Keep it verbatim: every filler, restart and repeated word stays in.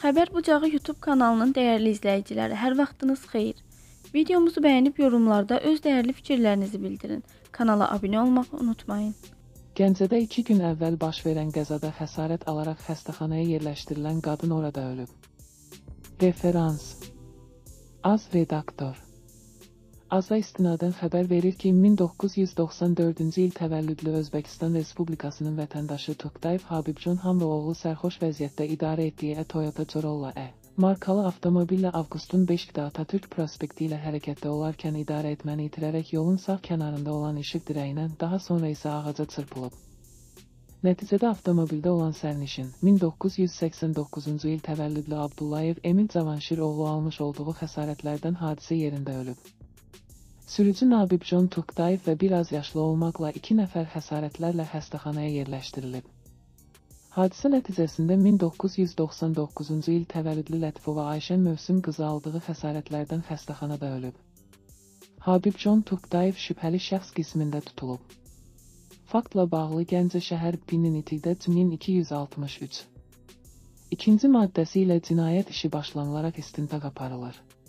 Xəbər Bucağı YouTube kanalının dəyərli izləyiciləri, hər vaxtınız xeyir. Videomuzu bəyənib yorumlarda öz dəyərli fikirlərinizi bildirin. Kanala abunə olmağı unutmayın. Gəncədə iki gün əvvəl baş verən qəzada xəsarət alaraq xəstəxanaya yerləşdirilən qadın orada ölüb. Referans: Az redaktor. Aza istinadən xəbər verir ki, min doqquz yüz doxsan dördüncü il təvəllüdlü Özbəkistan Respublikasının vətəndaşı Toqtayev Habibjon Hamroğlu sərxoş vəziyyətdə idarə etdiyi Toyota Corolla E markalı avtomobillə avqustun beşində Atatürk prospekti ilə hərəkətdə olarkən idarə etməni itirərək yolun sağ kənarında olan işıq dirəyinə, daha sonra isə ağaca çırpılıb. Nəticədə avtomobildə olan sərnişin min doqquz yüz səksən doqquzuncu il təvəllüdlü Abdullayev Emin Cavanşiroğlu almış olduğu xəsarətlərdən hadisə yerində ölüb. Sürücü Nabibjon Toqtayev və bir az yaşlı olmaqla iki nəfər xəsarətlərlə xəstəxanaya yerləşdirilib. Hadisə nəticəsində min doqquz yüz doxsan doqquzuncu il təvəllüdlü Lətifova Ayşən Mövsüm qızı aldığı xəsarətlərdən xəstəxanada ölüb. Habibjon Toqtayev şübhəli şəxs qismində tutulub. Faktla bağlı Gəncə şəhər P-nin min iki yüz altmış üç ikinci maddəsi ilə cinayət işi başlanılaraq istintaq aparılır.